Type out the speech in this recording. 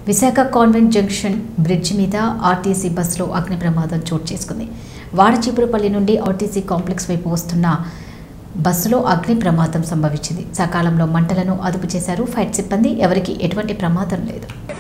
Visakha convent junction bridge మీద RTC బస్సులో అగ్ని ప్రమాదం చోటు చేసుకుంది. వాడచీపురపల్లి నుండి ఆర్టీసీ కాంప్లెక్స్ వైపు వస్తున్న బస్సులో అగ్ని ప్రమాదం సంభవించింది. సకాలంలో మంటలను అదుపు చేశారు ఫైర్ సిబ్బంది. ఎవరికి ఎటువంటి ప్రమాదం లేదు.